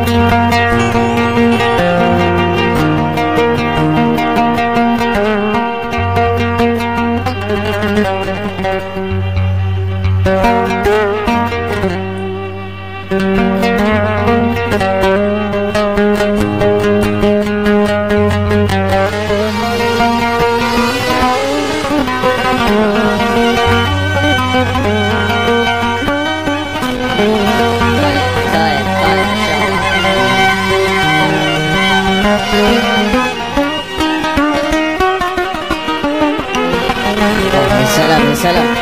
سلام سلام.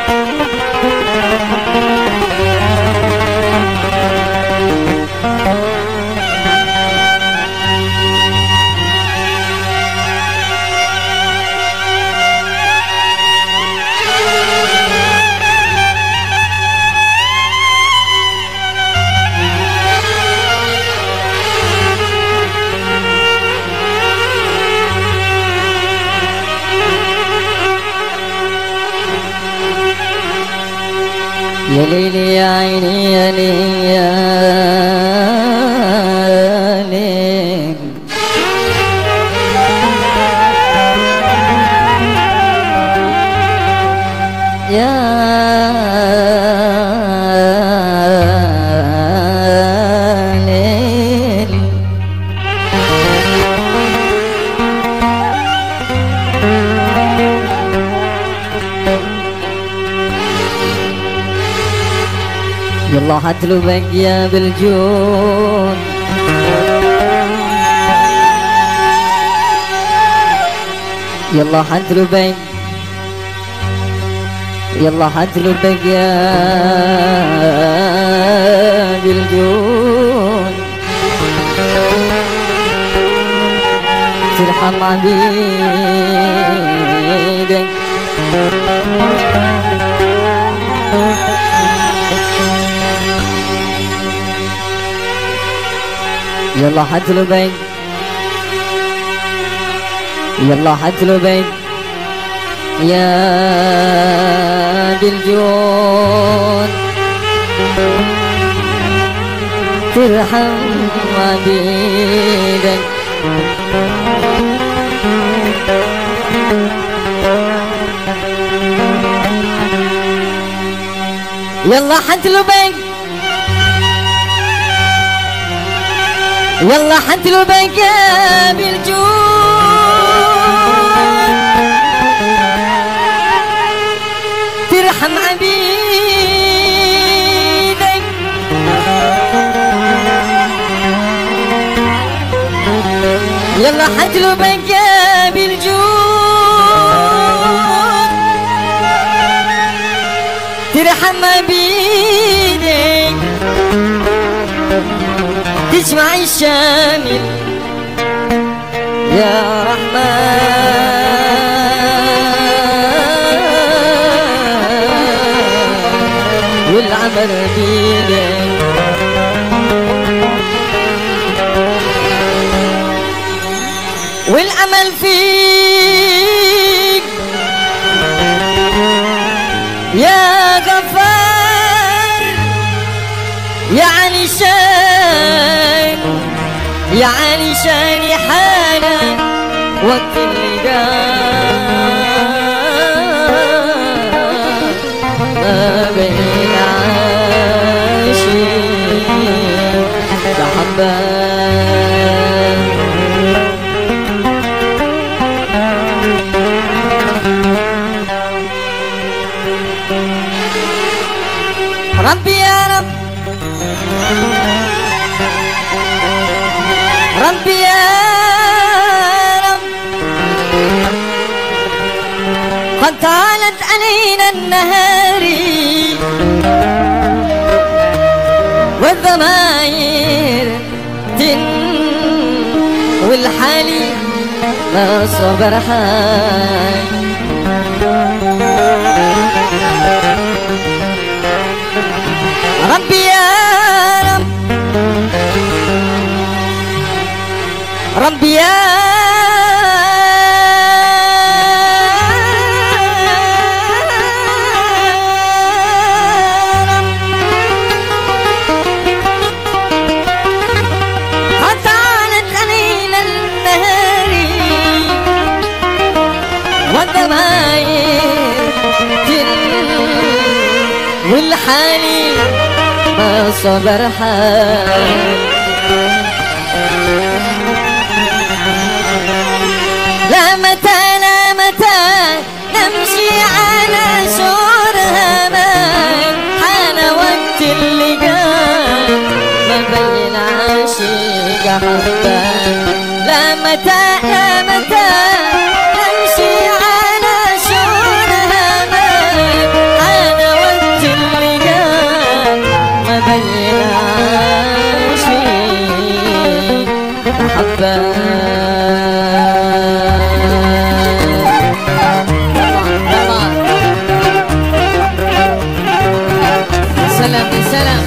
يا ليلي يا عيني يا ليلي يا ليل يا ليل يلا حتلبك يا بالجود يلا حتلبك يلا حتلبك يا بالجود ترحم عبيدك يلا حتلبك يلا حتلبك يا بالجود ترحم عبيدك يلا حتلبك يلا حتلبك يا بالجود ترحم عبيدك يلا حتلبك يا بالجود ترحم عبيدك تجمع الشامل يا رحمن والعمل بيدك والأمل فيك يا غفار يا علي شان يا علي شان حالا وقت اللقاء ما بين العاشقين تحبان ربي يا رب ربي يا رب قد طالت علينا النهار والضماير تن والحالي ما صبر حال ربي يا رب ربي يا رب لحالي ما صبر حال. لا متى لا متى نمشي على شور همان، حان وقت اللقاء ما بين عاشق حبان. لا متى لا متى نمشي على شور همان، حان وقت اللقاء ما بين عاشق حبان. سلام سلام.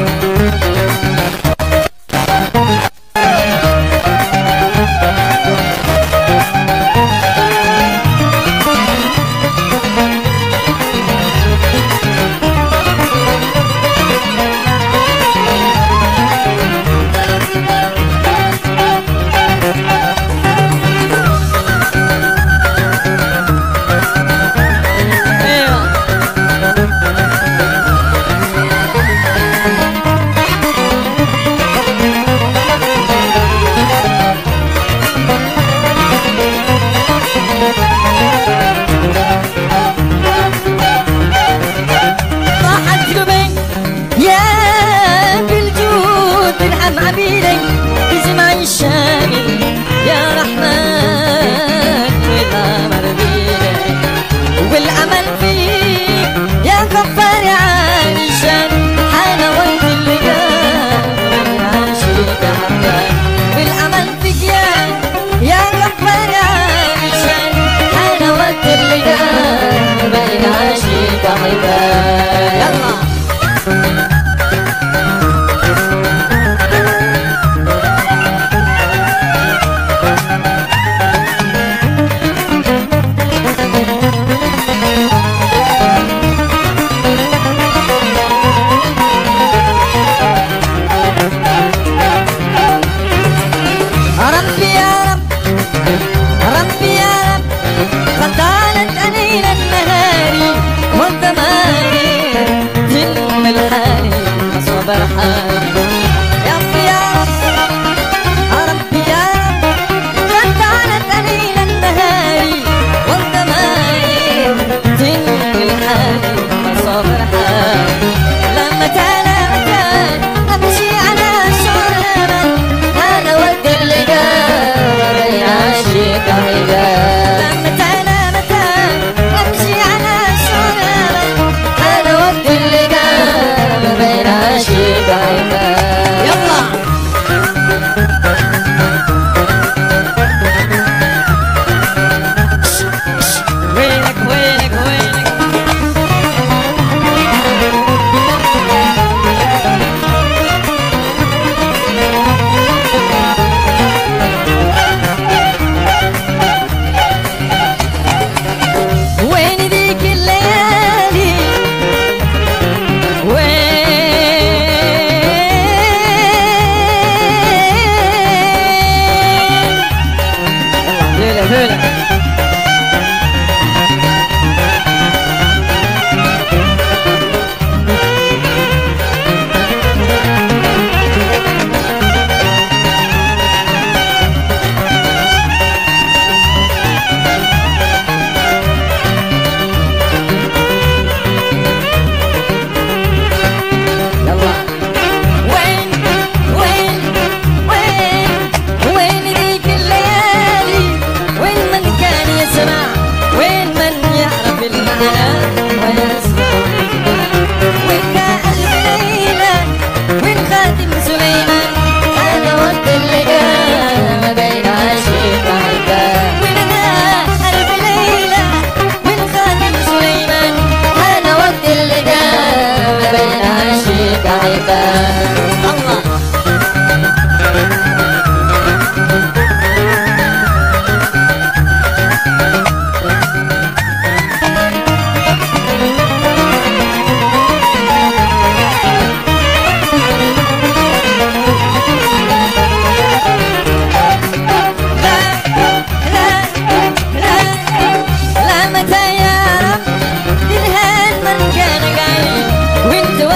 عبيدك بجمع الشامل يا رحمن، والأمر بيدك والأمل فيك يا غفار عالي الشان. حان وقت اللقاء من عاشق حبان، والأمل فيك يا غفار عالي الشان. حان وقت اللقاء بين عاشق حبان. يلا يا رب يا رب يا رب قد طالت علينا النهار والضمائر تنم الحال مصابر حال. لا متى لا متى امشي على شعور الامل، هذا وقت اللقاء بين عاشق حبان. لا متى لا متى امشي على شعور الامل، هذا وقت اللقاء بين عاشق حبان. يلا وينك وينك وينك وين ذيك الليالي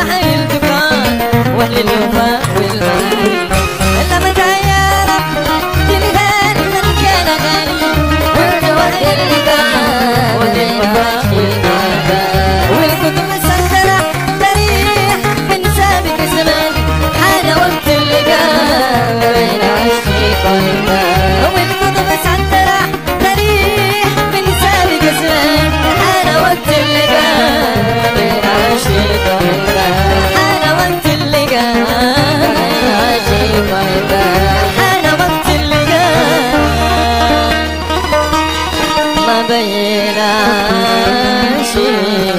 حيلتك واهل الوفاء والغالي إلا متى يا رب تنهاني من كان غالي والجواد اللقاء والوفاء والغالي والكتب مسكرة تاريخ من سابق زمان حان وقت اللقاء بين عشقي قلبك والكتب مسكرة تاريخ من سابق زمان حان وقت اللقاء بين عشقي قلبك حان وقت اللقاء بين عشقي قلبك حان وقت اللقاء ما بين عشقي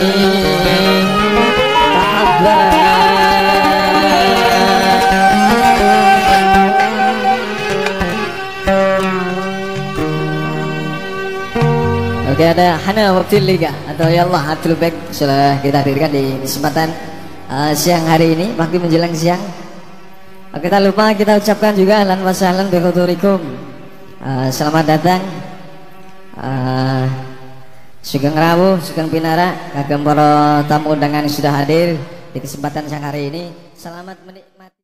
Oke, ada Hana Waktu Liga atau Yallah Abdul Bek sudah kita hadirkan di kesempatan siang hari ini, waktu menjelang siang. Oke, tak lupa kita ucapkan juga ahlan wa sahlan bi hudurikum. Selamat datang. Sugeng rawuh, sugeng pinara, kagem para tamu undangan yang sudah hadir di kesempatan siang hari ini. Selamat menikmati.